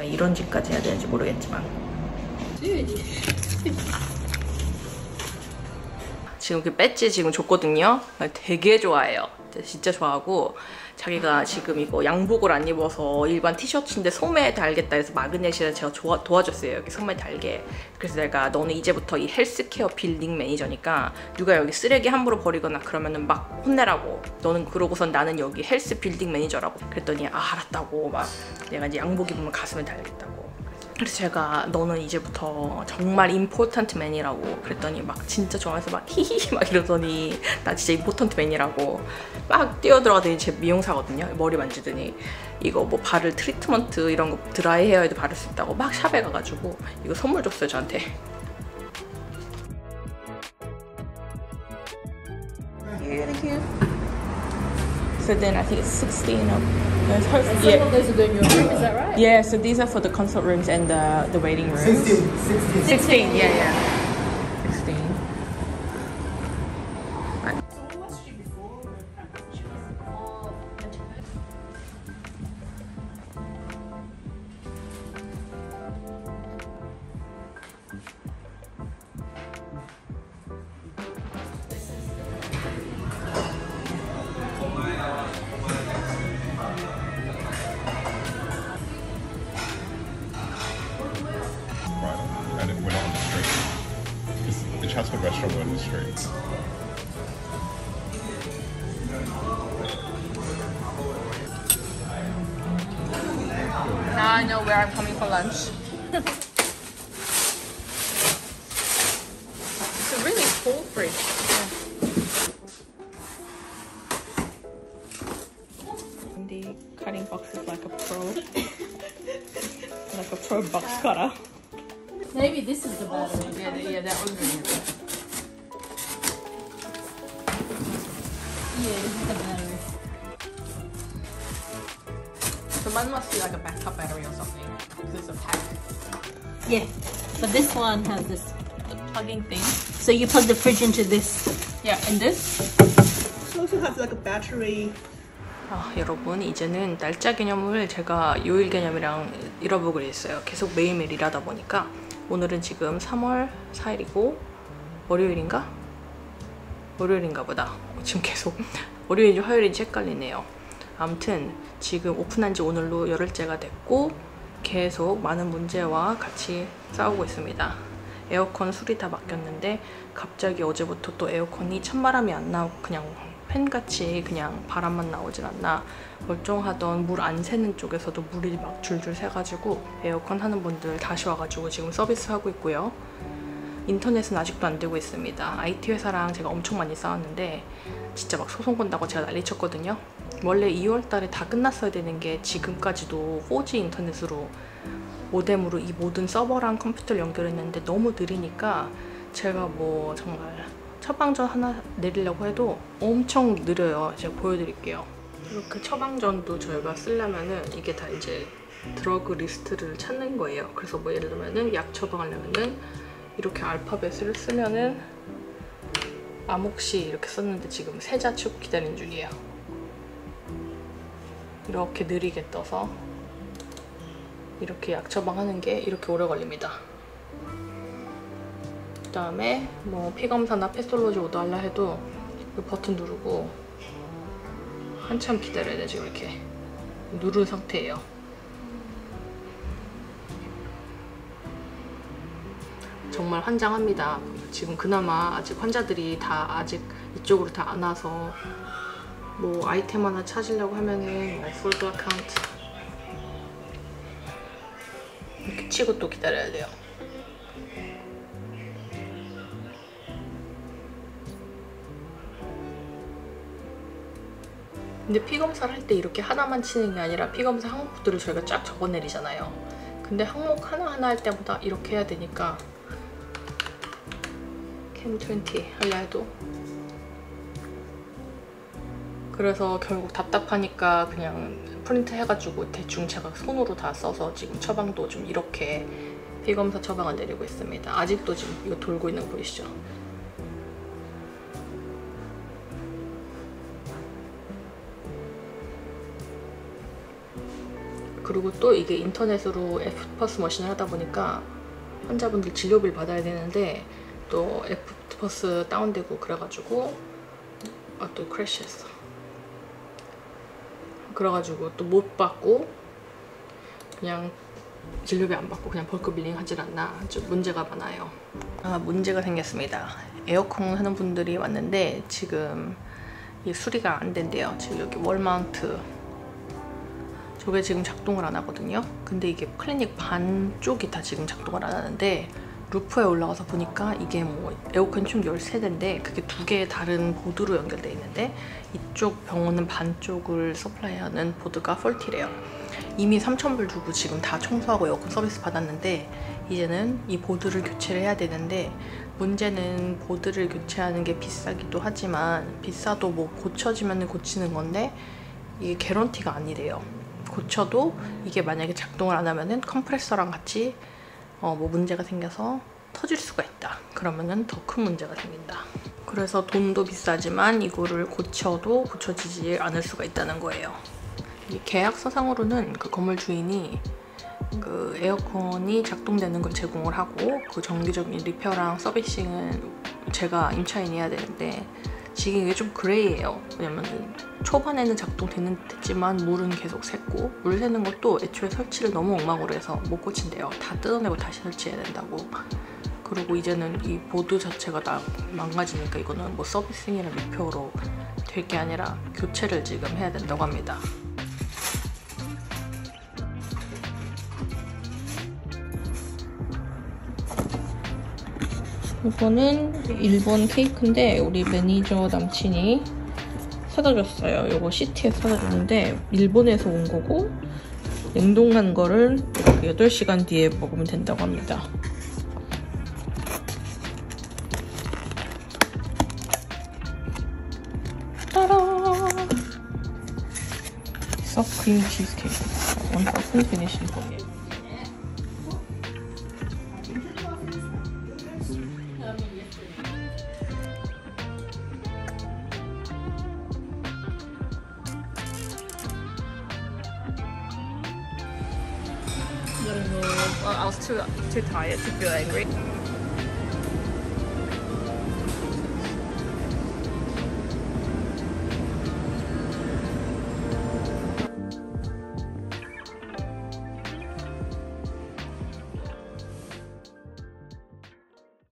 제가 이런 짓까지 해야 되는지 모르겠지만 지금 그 배지 지금 줬거든요. 되게 좋아해요. 진짜 좋아하고 자기가 지금 이거 양복을 안 입어서 일반 티셔츠인데 소매에 달겠다 해서 마그넷이라 제가 도와줬어요. 여기 소매에 달게. 그래서 내가 너는 이제부터 이 헬스케어 빌딩 매니저니까 누가 여기 쓰레기 함부로 버리거나 그러면은 막 혼내라고. 너는 그러고선 나는 여기 헬스 빌딩 매니저라고. 그랬더니 아 알았다고 막 내가 이제 양복 입으면 가슴에 달겠다고. 그래서 제가 너는 이제부터 정말 임포턴트 맨이라고 그랬더니 막 진짜 좋아해서 막 히히 막 이러더니 나 진짜 임포턴트 맨이라고 막 뛰어들어가더니 제 미용사거든요. 머리 만지더니 이거 뭐 바를 트리트먼트 이런 거 드라이 헤어에도 바를 수 있다고 막 샵에 가가지고 이거 선물 줬어요 저한테. So then I think it's 16 of those. And some of those are doing your room, is that right? Yeah, so these are for the consult rooms and the waiting rooms. 16, yeah. 16. And we're not on the street. Because the Chatswood restaurant, we're on the street. Now I know where I'm coming for lunch. It's a really full fridge. The cutting box is like a pro. Like a pro box cutter. Maybe this is the battery. Yeah, that one's really good. Yeah, this is the battery. So mine must be like a backup battery or something. Because it's a pack. Yeah, but this one has this plugging thing. So you plug the fridge into this. Yeah, and this? It also has like a battery. 여러분 이제는 날짜 개념을 제가 요일 개념이랑 잃어보고 있어요. 계속 매일매일 일하다 보니까 오늘은 지금 3월 4일이고 월요일인가? 월요일인가 보다. 지금 계속 월요일인지 화요일인지 헷갈리네요. 아무튼 지금 오픈한 지 오늘로 열흘째가 됐고 계속 많은 문제와 같이 싸우고 있습니다. 에어컨 수리 다 맡겼는데 갑자기 어제부터 또 에어컨이 찬바람이 안 나오고 그냥 팬같이 그냥 바람만 나오질 않나. 멀쩡하던 물 안 새는 쪽에서도 물이 막 줄줄 새가지고 에어컨 하는 분들 다시 와가지고 지금 서비스하고 있고요. 인터넷은 아직도 안 되고 있습니다. IT 회사랑 제가 엄청 많이 싸웠는데 진짜 막 소송 건다고 제가 난리쳤거든요. 원래 2월 달에 다 끝났어야 되는 게 지금까지도 4G 인터넷으로 모뎀으로 이 모든 서버랑 컴퓨터를 연결했는데 너무 느리니까 제가 뭐 정말 처방전 하나 내리려고 해도 엄청 느려요. 제가 보여드릴게요. 이렇게 처방전도 저희가 쓰려면은 이게 다 이제 드러그 리스트를 찾는 거예요. 그래서 뭐 예를 들면은 약 처방하려면은 이렇게 알파벳을 쓰면은 아목시 이렇게 썼는데 지금 세자축 기다리는 중이에요. 이렇게 느리게 떠서 이렇게 약 처방하는 게 이렇게 오래 걸립니다. 그 다음에 뭐 피검사나 패솔로지 오더하려 해도 이 버튼 누르고 한참 기다려야 돼. 지금 이렇게 누른 상태예요. 정말 환장합니다. 지금 그나마 아직 환자들이 다 아직 이쪽으로 다 안 와서 뭐 아이템 하나 찾으려고 하면은 뭐 풀드 어카운트 이렇게 치고 또 기다려야 돼요. 근데 피검사를 할 때 이렇게 하나만 치는 게 아니라 피검사 항목들을 저희가 쫙 적어내리잖아요. 근데 항목 하나하나 할 때보다 이렇게 해야 되니까 캠20 하려 해도 그래서 결국 답답하니까 그냥 프린트 해가지고 대충 제가 손으로 다 써서 지금 처방도 좀 이렇게 피검사 처방을 내리고 있습니다. 아직도 지금 이거 돌고 있는 거 보이시죠? 그리고 또 이게 인터넷으로 에프터퍼스 머신을 하다 보니까 환자분들 진료비를 받아야 되는데 또 에프터퍼스 다운되고 그래가지고 또 크래시했어. 그래가지고 또 못 받고 그냥 진료비 안 받고 그냥 벌크 빌링 하질 않나 좀 문제가 많아요. 문제가 생겼습니다. 에어컨 하는 분들이 왔는데 지금 이 수리가 안 된대요. 지금 여기 월마운트 저게 지금 작동을 안 하거든요. 근데 이게 클리닉 반쪽이 다 지금 작동을 안 하는데 루프에 올라가서 보니까 이게 뭐 에어컨 총 13대인데 그게 2개의 다른 보드로 연결되어 있는데 이쪽 병원은 반쪽을 서플라이하는 보드가 폴티래요. 이미 3,000불 주고 지금 다 청소하고 에어컨 서비스 받았는데 이제는 이 보드를 교체를 해야 되는데 문제는 보드를 교체하는 게 비싸기도 하지만 비싸도 뭐 고쳐지면 고치는 건데 이게 개런티가 아니래요. 고쳐도 이게 만약에 작동을 안 하면은 컴프레서랑 같이 뭐 문제가 생겨서 터질 수가 있다. 그러면은 더 큰 문제가 생긴다. 그래서 돈도 비싸지만 이거를 고쳐도 고쳐지지 않을 수가 있다는 거예요. 이 계약서상으로는 그 건물 주인이 그 에어컨이 작동되는 걸 제공을 하고 그 정기적인 리페어랑 서비싱은 제가 임차인이 해야 되는데 지금 이게 좀 그레이예요. 왜냐면 초반에는 작동됐지만 물은 계속 샜고 물 새는 것도 애초에 설치를 너무 엉망으로 해서 못 고친대요. 다 뜯어내고 다시 설치해야 된다고. 그리고 이제는 이 보드 자체가 다 망가지니까 이거는 뭐 서비싱이나 리페어로 될 게 아니라 교체를 지금 해야 된다고 합니다. 이거는 일본 케이크인데 우리 매니저 남친이 사다 줬어요. 이거 시티에서 사다 줬는데 일본에서 온 거고 냉동한 거를 이렇게 8시간 뒤에 먹으면 된다고 합니다. 짜란! soft cream cheesecake. One person finishing for me. I was too tired to feel angry.